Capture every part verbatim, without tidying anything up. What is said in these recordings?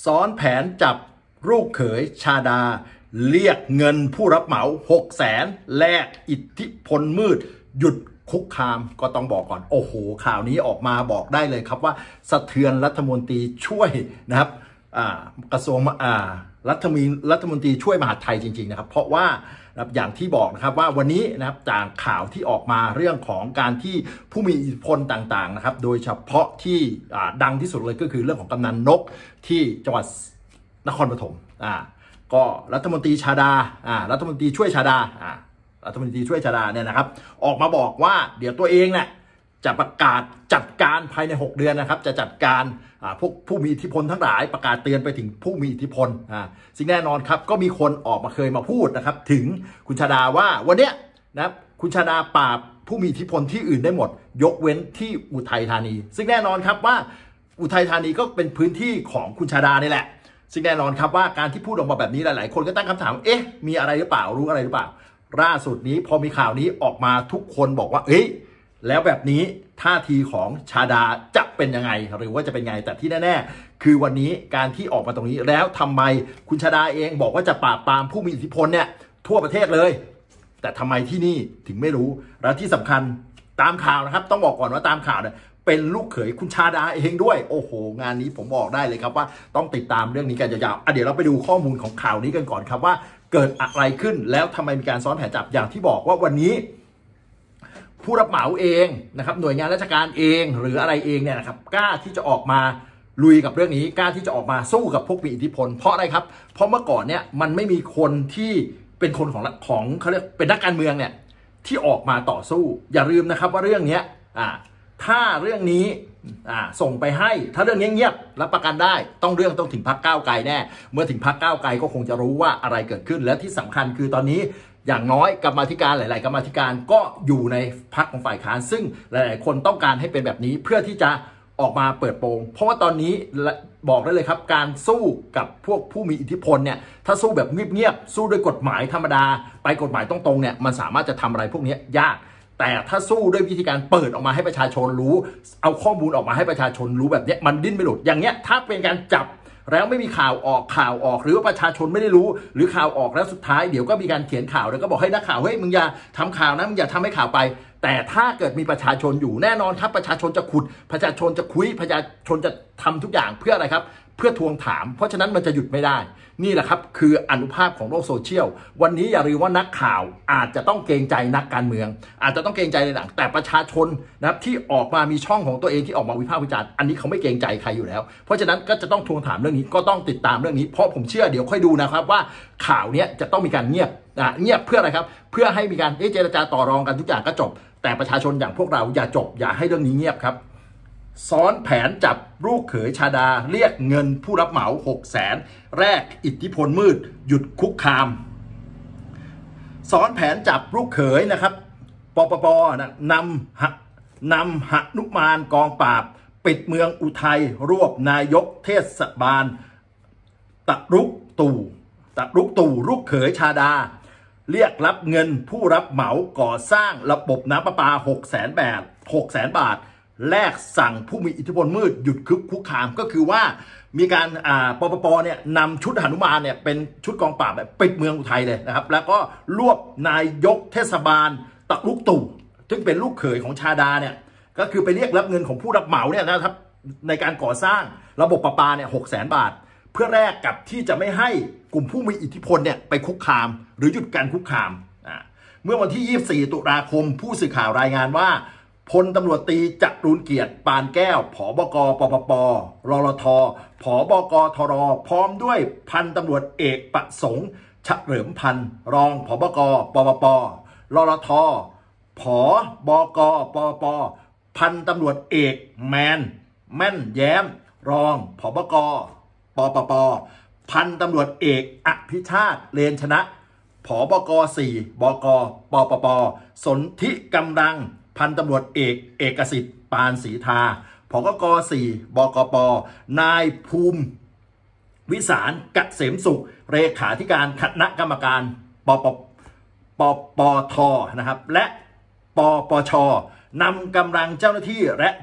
ซ้อนแผนจับลูกเขยชาดาเรียกเงินผู้รับเหมาหกแสนแลกอิทธิพลมืดหยุดคุกคามก็ต้องบอกก่อนโอ้โหข่าวนี้ออกมาบอกได้เลยครับว่าสะเทือนรัฐมนตรีช่วยนะครับกระทรวงรัฐมนตรีรัฐมนตรีช่วยมหาดไทยจริงๆนะครับเพราะว่าอย่างที่บอกนะครับว่าวันนี้นะครับจากข่าวที่ออกมาเรื่องของการที่ผู้มีอิทธิพลต่างๆนะครับโดยเฉพาะที่ดังที่สุดเลยก็คือเรื่องของกำนันนกที่จังหวัดนครปฐมอ่าก็รัฐมนตรีชาดาอ่ารัฐมนตรีช่วยชาดาอ่ารัฐมนตรีช่วยชาดาเนี่ยนะครับออกมาบอกว่าเดี๋ยวตัวเองเนี่ยจะประกาศจัดการภายในหกเดือนนะครับจะจัดการพวกผู้มีอิทธิพลทั้งหลายประกาศเตือนไปถึงผู้มีอิทธิพลอ่าสิ่งแน่นอนครับก็มีคนออกมาเคยมาพูดนะครับถึงคุณชาดาว่าวันเนี้ยนะครับคุณชาดาปราบผู้มีอิทธิพลที่อื่นได้หมดยกเว้นที่อุทัยธานีซึ่งแน่นอนครับว่าอุทัยธานีก็เป็นพื้นที่ของคุณชาดานี่แหละซึ่งแน่นอนครับว่าการที่พูดออกมาแบบนี้หลายๆคนก็ตั้งคำถามเอ๊ะมีอะไรหรือเปล่ารู้อะไรหรือเปล่าล่าสุดนี้พอมีข่าวนี้ออกมาทุกคนบอกว่าเอ้ยแล้วแบบนี้ท่าทีของชาดาจะเป็นยังไงหรือว่าจะเป็นไงแต่ที่แน่ๆคือวันนี้การที่ออกมาตรงนี้แล้วทำไมคุณชาดาเองบอกว่าจะปราบปรามผู้มีอิทธิพลเนี่ยทั่วประเทศเลยแต่ทำไมที่นี่ถึงไม่รู้และที่สำคัญตามข่าวนะครับต้องบอกก่อนว่าตามข่าวเนี่ยเป็นลูกเขยคุณชาดาเองด้วยโอ้โหงานนี้ผมบอกได้เลยครับว่าต้องติดตามเรื่องนี้กันยาวๆอ่ะเดี๋ยวเราไปดูข้อมูลของข่าวนี้กันก่อนครับว่าเกิดอะไรขึ้นแล้วทำไมมีการซ้อนแผนจับอย่างที่บอกว่าวันนี้ผู้รับเหมาเองนะครับหน่วยงานราชการเองหรืออะไรเองเนี่ยนะครับกล้าที่จะออกมาลุยกับเรื่องนี้กล้าที่จะออกมาสู้กับพวกมีอิทธิพลเพราะอะไรครับเพราะเมื่อก่อนเนี่ยมันไม่มีคนที่เป็นคนของของเขาเรียกเป็นนักการเมืองเนี่ยที่ออกมาต่อสู้อย่าลืมนะครับว่าเรื่องนี้อ่าถ้าเรื่องนี้อ่าส่งไปให้ถ้าเรื่องนี้เงียบรับประกันได้ต้องเรื่องต้องถึงพรรคก้าวไกลแน่เมื่อถึงพรรคก้าวไกลก็คงจะรู้ว่าอะไรเกิดขึ้นและที่สำคัญคือตอนนี้อย่างน้อยกรรมาธิการหลายๆกรรมาธิการก็อยู่ในพรรคของฝ่ายค้านซึ่งหลายๆคนต้องการให้เป็นแบบนี้เพื่อที่จะออกมาเปิดโปงเพราะว่าตอนนี้บอกได้เลยครับการสู้กับพวกผู้มีอิทธิพลเนี่ยถ้าสู้แบบเงียบๆสู้ด้วยกฎหมายธรรมดาไปกฎหมายตรงๆเนี่ยมันสามารถจะทำอะไรพวกนี้ยากแต่ถ้าสู้ด้วยวิธีการเปิดออกมาให้ประชาชนรู้เอาข้อมูลออกมาให้ประชาชนรู้แบบนี้มันดิ้นไม่หลุดอย่างเงี้ยถ้าเป็นการจับแล้วไม่มีข่าวออกข่าวออกหรือว่าประชาชนไม่ได้รู้หรือข่าวออกแล้วสุดท้ายเดี๋ยวก็มีการเขียนข่าวแล้วก็บอกให้นักข่าวเฮ้ยมึงอย่าทำข่าวนะมึงอย่าทำให้ข่าวไปแต่ถ้าเกิดมีประชาชนอยู่แน่นอนครับประชาชนจะขุดประชาชนจะคุยประชาชนจะทำทุกอย่างเพื่ออะไรครับเพื่อทวงถามเพราะฉะนั้นมันจะหยุดไม่ได้นี่แหละครับคืออนุภาพของโลกโซเชียลวันนี้อย่าลืมว่านักข่าวอาจจะต้องเกรงใจนักการเมืองอาจจะต้องเกรงใจในหลังแต่ประชาชนนะครับที่ออกมามีช่องของตัวเองที่ออกมาวิพากษ์วิจารณ์อันนี้เขาไม่เกรงใจใครอยู่แล้วเพราะฉะนั้นก็จะต้องทวงถามเรื่องนี้ก็ต้องติดตามเรื่องนี้เพราะผมเชื่อเดี๋ยวค่อยดูนะครับว่าข่าวนี้จะต้องมีการเงียบอ่ะเงียบเพื่ออะไรครับเพื่อให้มีการเจรจาต่อรองกันทุกอย่างก็จบแต่ประชาชนอย่างพวกเราอย่าจบอย่าให้เรื่องนี้เงียบครับซ้อนแผนจับลูกเขยชาดาเรียกเงินผู้รับเหมาหกแสนแรกอิทธิพลมืดหยุดคุกคามซ้อนแผนจับลูกเขยนะครับปปปนะนำหนำหนุมานกองปราบปิดเมืองอุทัยรวบนายกเทศบาลตะรุกตู่ตะรุกตู่ลูกเขยชาดาเรียกรับเงินผู้รับเหมาก่อสร้างระบบน้ำประปาหกแสนบาทหกแสนบาทแลกสั่งผู้มีอิทธิพลมืดหยุดคึกคุกคามก็คือว่ามีการอ่าปปปเนี่ยนำชุดหนุมานเนี่ยเป็นชุดกองปราบแบบปิดเมืองอุทัยเลยนะครับแล้วก็รวบนายกเทศบาลตะลุกตู่ซึ่งเป็นลูกเขยของชาดาเนี่ยก็คือไปเรียกรับเงินของผู้รับเหมาเนี่ยนะครับในการก่อสร้างระบบประปาเนี่ยหกแสนบาทเพื่อแลกกับที่จะไม่ให้กลุ่มผู้มีอิทธิพลเนี่ยไปคุกคามหรือหยุดการคุกคามอ่าเมื่อวันที่ยี่สิบสี่ตุลาคมผู้สื่อข่าวรายงานว่าพลตำรวจตรีจรูญเกียรติปานแก้วผบกปปปรลทผบกทรพร้อมด้วยพันตำรวจเอกประสงค์เฉลิมพันธ์รองผบกปปปรลทผบกปปปพันตำรวจเอกแมนแม่นแย้มรองผบกปปปพันตำรวจเอกอภิชาติเลนชนะผบกสี่บกปปปสนธิกำลังพันตำรวจเอกเอกสิทธิ์ปานศรีทาผกกสี่บกปนายภูมิวิสารเกษมสุขเลขาธิการคณะกรรมการปปปปทนะครับและปปชนำกำลังเจ้าหน้าที่และชุด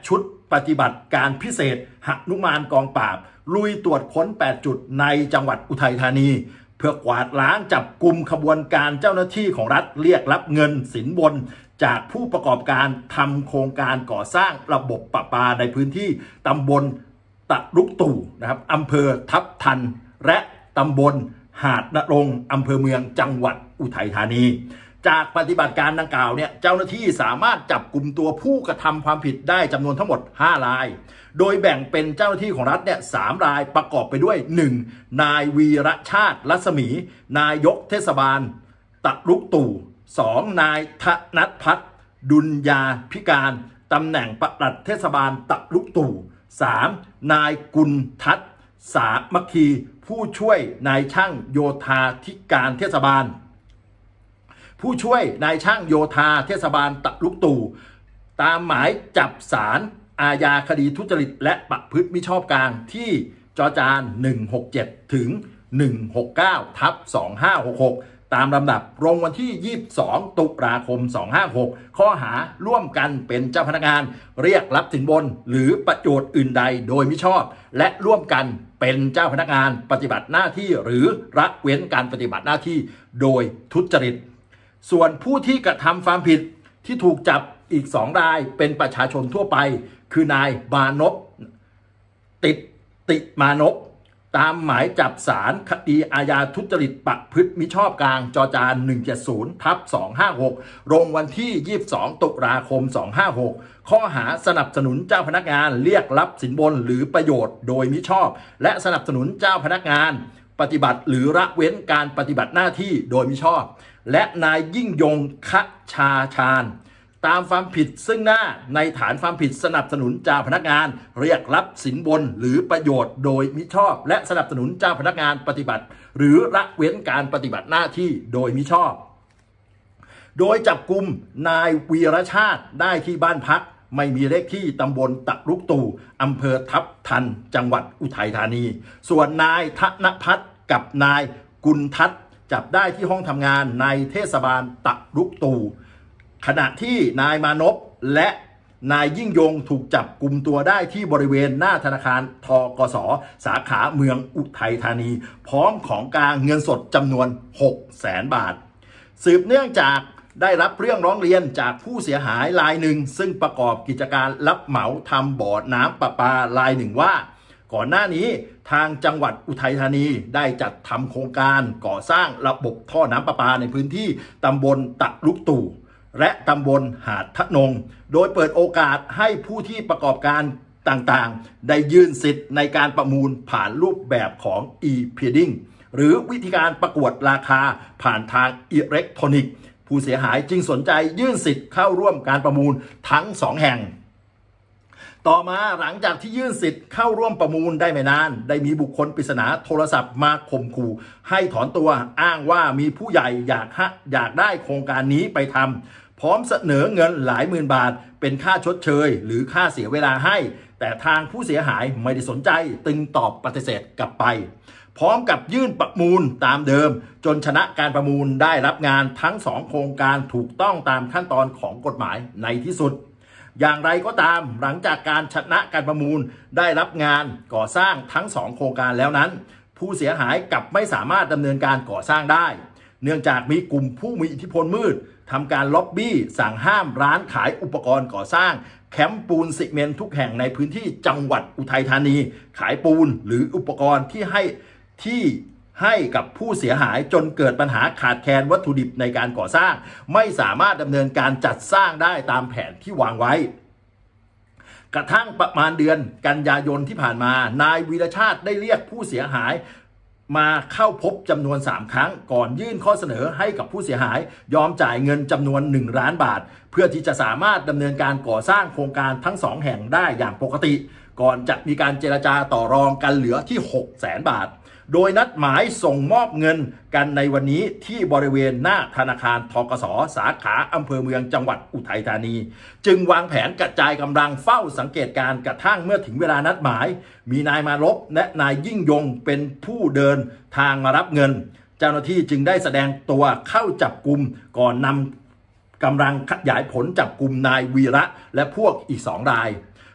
ปฏิบัติการพิเศษหนุมานกองปราบลุยตรวจค้นแปดจุดในจังหวัดอุทัยธานีเพื่อกวาดล้างจับกลุ่มขบวนการเจ้าหน้าที่ของรัฐเรียกรับเงินสินบนจากผู้ประกอบการทำโครงการก่อสร้างระบบประปาในพื้นที่ตำบลตะลุกตู่นะครับอำเภอทับทันและตำบลหาดนรงค์อำเภอเมืองจังหวัดอุทัยธานีจากปฏิบัติการดังกล่าวเนี่ยเจ้าหน้าที่สามารถจับกลุ่มตัวผู้กระทำความผิดได้จำนวนทั้งหมดห้ารายโดยแบ่งเป็นเจ้าหน้าที่ของรัฐเนี่ยสามรายประกอบไปด้วย หนึ่ง นายวีรชาติรัศมีนายกเทศบาลตะลุกตู่ สอง นายธนัทพัฒน์ดุลยาพิการตำแหน่งปลัดเทศบาลตะลุกตู่ สาม นายกุลทัศน์สามัคคีผู้ช่วยนายช่างโยธาธิการเทศบาลผู้ช่วยนายช่างโยธาเทศบาลตะลุกตู่ตามหมายจับศาลอาญาคดีทุจริตและประพฤติมิชอบกลางที่จจานหนึ่งหกเจ็ดถึงหนึ่งหกเก้าทับสองห้าหกหกตามลำดับลงวันที่ยี่สิบสองตุลาคมสองห้าหกข้อหาร่วมกันเป็นเจ้าพนักงานเรียกรับสินบนหรือประโยชน์อื่นใดโดยมิชอบและร่วมกันเป็นเจ้าพนักงานปฏิบัติหน้าที่หรือละเว้นการปฏิบัติหน้าที่โดยทุจริตส่วนผู้ที่กระทำความผิดที่ถูกจับอีกสองรายเป็นประชาชนทั่วไปคือนายมานพติดติมานพตามหมายจับศาลคดีอาญาทุจริตประพฤติมิชอบกลางจจานหนึ่งเจ็ดศูนย์ทับสองห้าหกลงวันที่ยี่สิบสองตุลาคมสองห้าหกข้อหาสนับสนุนเจ้าพนักงานเรียกรับสินบนหรือประโยชน์โดยมิชอบและสนับสนุนเจ้าพนักงานปฏิบัติหรือละเว้นการปฏิบัติหน้าที่โดยมิชอบและนายยิ่งยงคชาชาญตามความผิดซึ่งหน้าในฐานความผิดสนับสนุนเจ้าพนักงานเรียกรับสินบนหรือประโยชน์โดยมิชอบและสนับสนุนเจ้าพนักงานปฏิบัติหรือละเว้นการปฏิบัติหน้าที่โดยมิชอบโดยจับกุมนายวีรชาติได้ที่บ้านพักไม่มีเลขที่ตำบลตะลุกตู่อำเภอทับทันจังหวัดอุทัยธานีส่วนนายธนพัฒน์กับนายกุลทัศน์จับได้ที่ห้องทำงานในเทศบาลตะลุกตู่ขณะที่นายมานพและนายยิ่งยงถูกจับกลุ่มตัวได้ที่บริเวณหน้าธนาคารทกส.สาขาเมืองอุทัยธานีพร้อมของกลางเงินสดจำนวน หกแสน บาทสืบเนื่องจากได้รับเรื่องร้องเรียนจากผู้เสียหายรายหนึ่งซึ่งประกอบกิจการรับเหมาทำบ่อน้ำประปารายหนึ่งว่าก่อนหน้านี้ทางจังหวัดอุทัยธานีได้จัดทำโครงการก่อสร้างระบบท่อน้ำประปาในพื้นที่ตำบลตะลุกตู่และตำบลหาดทะนงโดยเปิดโอกาสให้ผู้ที่ประกอบการต่างๆได้ยื่นสิทธิ์ในการประมูลผ่านรูปแบบของ e-bidding หรือวิธีการประกวดราคาผ่านทางอิเล็กทรอนิกส์ผู้เสียหายจึงสนใจยื่นสิทธิ์เข้าร่วมการประมูลทั้งสองแห่งต่อมาหลังจากที่ยื่นสิทธิ์เข้าร่วมประมูลได้ไม่นานได้มีบุคคลปริศนาโทรศัพท์มาข่มขู่ให้ถอนตัวอ้างว่ามีผู้ใหญ่อยากอยากได้โครงการนี้ไปทำพร้อมเสนอเงินหลายหมื่นบาทเป็นค่าชดเชยหรือค่าเสียเวลาให้แต่ทางผู้เสียหายไม่ได้สนใจตึงตอบปฏิเสธกลับไปพร้อมกับยื่นประมูลตามเดิมจนชนะการประมูลได้รับงานทั้งสองโครงการถูกต้องตามขั้นตอนของกฎหมายในที่สุดอย่างไรก็ตามหลังจากการชนะการประมูลได้รับงานก่อสร้างทั้งสองโครงการแล้วนั้นผู้เสียหายกลับไม่สามารถดำเนินการก่อสร้างได้เนื่องจากมีกลุ่มผู้มีอิทธิพลมืดทำการล็อบบี้สั่งห้ามร้านขายอุปกรณ์ก่อสร้างแคมป์ปูนซีเมนต์ทุกแห่งในพื้นที่จังหวัดอุทัยธานีขายปูนหรืออุปกรณ์ที่ให้ที่ให้กับผู้เสียหายจนเกิดปัญหาขาดแคลนวัตถุดิบในการก่อสร้างไม่สามารถดำเนินการจัดสร้างได้ตามแผนที่วางไว้กระทั่งประมาณเดือนกันยายนที่ผ่านมานายวีรชาติได้เรียกผู้เสียหายมาเข้าพบจำนวนสามครั้งก่อนยื่นข้อเสนอให้กับผู้เสียหายยอมจ่ายเงินจำนวนหนึ่งล้านบาทเพื่อที่จะสามารถดำเนินการก่อสร้างโครงการทั้งสองแห่งได้อย่างปกติก่อนจะมีการเจรจาต่อรองกันเหลือที่ หกแสน บาทโดยนัดหมายส่งมอบเงินกันในวันนี้ที่บริเวณหน้าธนาคารทกส.สาขาอำเภอเมืองจังหวัดอุทัยธานีจึงวางแผนกระจายกำลังเฝ้าสังเกตการกระทั่งเมื่อถึงเวลานัดหมายมีนายมารพและนายยิ่งยงเป็นผู้เดินทางมารับเงินเจ้าหน้าที่จึงได้แสดงตัวเข้าจับกุมก่อนนำกำลังขยายผลจับกุมนายวีระและพวกอีกสองราย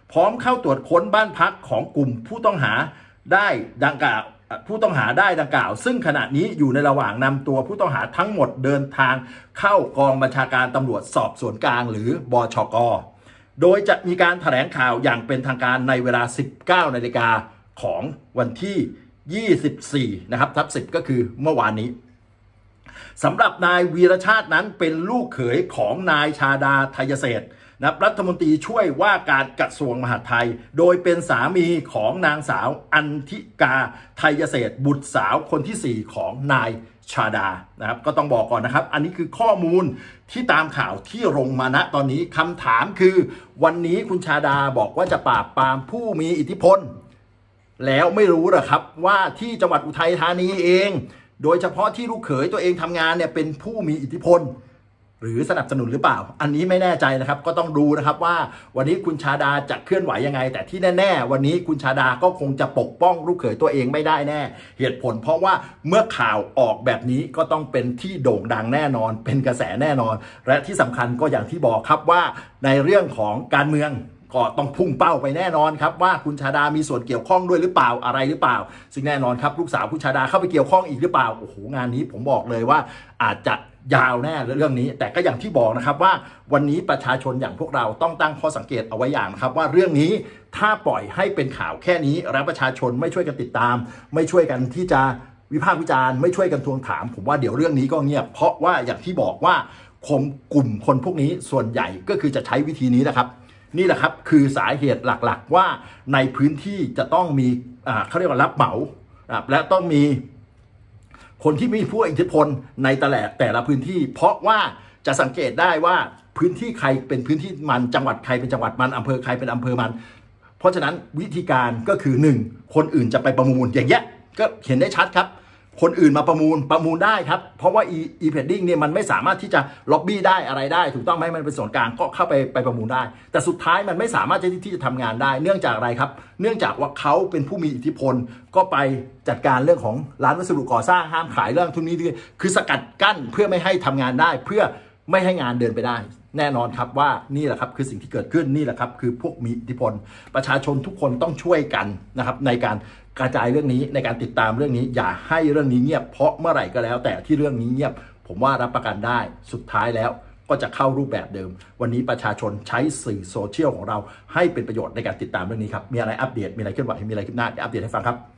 พร้อมเข้าตรวจค้นบ้านพักของกลุ่มผู้ต้องหาได้ดังกล่าวผู้ต้องหาได้ดังกล่าวซึ่งขณะนี้อยู่ในระหว่างนำตัวผู้ต้องหาทั้งหมดเดินทางเข้ากองบัญชาการตำรวจสอบสวนกลางหรือบชก.โดยจะมีการแถลงข่าวอย่างเป็นทางการในเวลา สิบเก้านาฬิกาของวันที่ยี่สิบสี่นะครับทับสิบก็คือเมื่อวานนี้สำหรับนายวีรชาตินั้นเป็นลูกเขยของนายชาดาไทยเศรษฐ์นะรัฐมนตรีช่วยว่าการกระทรวงมหาดไทยโดยเป็นสามีของนางสาวอันธิกาไทยเศรษฐ์บุตรสาวคนที่สี่ของนายชาดานะครับก็ต้องบอกก่อนนะครับอันนี้คือข้อมูลที่ตามข่าวที่ลงมาณตอนนี้คำถามคือวันนี้คุณชาดาบอกว่าจะปราบปรามผู้มีอิทธิพลแล้วไม่รู้หรอครับว่าที่จังหวัดอุทัยธานีเองโดยเฉพาะที่ลูกเขยตัวเองทำงานเนี่ยเป็นผู้มีอิทธิพลหรือสนับสนุนหรือเปล่าอันนี้ไม่แน่ใจนะครับก็ต้องดูนะครับว่าวันนี้คุณชาดาจะเคลื่อนไหวยังไงแต่ที่แน่ๆวันนี้คุณชาดาก็คงจะปกป้องลูกเขยตัวเองไม่ได้แน่เหตุผลเพราะว่าเมื่อข่าวออกแบบนี้ก็ต้องเป็นที่โด่งดังแน่นอนเป็นกระแสแน่นอนและที่สำคัญก็อย่างที่บอกครับว่าในเรื่องของการเมืองก็ต้องพุ่งเป้าไปแน่นอนครับว่าคุณชาดามีส่วนเกี่ยวข้องด้วยหรือเปล่าอะไรหรือเปล่าซึ่งแน่นอนครับลูกสาวคุณชาดาเข้าไปเกี่ยวข้องอีกหรือเปล่าโอ้โหงานนี้ผมบอกเลยว่าอาจจะยาวแน่เรื่องนี้แต่ก็อย่างที่บอกนะครับว่าวันนี้ประชาชนอย่างพวกเราต้องตั้งข้อสังเกตเอาไว้อย่างนะครับว่าเรื่องนี้ถ้าปล่อยให้เป็นข่าวแค่นี้และประชาชนไม่ช่วยกันติดตามไม่ช่วยกันที่จะวิพากษ์วิจารณ์ไม่ช่วยกันทวงถามผมว่าเดี๋ยวเรื่องนี้ก็เงียบเพราะว่าอย่างที่บอกว่าคมกลุ่มคนพวกนี้ส่วนใหญ่ก็คือจะใช้วิธีนี้นะครับนี่แหละครับคือสาเหตุหลักๆว่าในพื้นที่จะต้องมีอ่าเขาเรียกว่ารับเหมาและต้องมีคนที่มีผู้อิทธิพลในแต่ละแต่ละพื้นที่เพราะว่าจะสังเกตได้ว่าพื้นที่ใครเป็นพื้นที่มันจังหวัดใครเป็นจังหวัดมันอำเภอใครเป็นอำเภอมันเพราะฉะนั้นวิธีการก็คือหนึ่งคนอื่นจะไปประมูลอย่างเงี้ยก็เห็นได้ชัดครับคนอื่นมาประมูลประมูลได้ครับเพราะว่า e pending เนี่ยมันไม่สามารถที่จะล็อบบี้ได้อะไรได้ถูกต้องไหมมันเป็นส่วนกลางก็เข้าไปไปประมูลได้แต่สุดท้ายมันไม่สามารถที่ที่จะทำงานได้เนื่องจากอะไรครับเนื่องจากว่าเขาเป็นผู้มีอิทธิพลก็ไปจัดการเรื่องของร้านวัสดุก่อสร้างห้ามขายเรื่องทุนนี้คือสกัดกั้นเพื่อไม่ให้ทำงานได้เพื่อไม่ให้งานเดินไปได้แน่นอนครับว่านี่แหละครับคือสิ่งที่เกิดขึ้นนี่แหละครับคือพวกมีอิทธิพลประชาชนทุกคนต้องช่วยกันนะครับในการกระจายเรื่องนี้ในการติดตามเรื่องนี้อย่าให้เรื่องนี้เงียบเพราะเมื่อไหร่ก็แล้วแต่ที่เรื่องนี้เงียบผมว่ารับประกันได้สุดท้ายแล้วก็จะเข้ารูปแบบเดิมวันนี้ประชาชนใช้สื่อโซเชียลของเราให้เป็นประโยชน์ในการติดตามเรื่องนี้ครับมีอะไรอัปเดตมีอะไรเคลื่อนไหวมีอะไรขึ้นหน้าเดี๋ยวอัปเดตให้ฟังครับ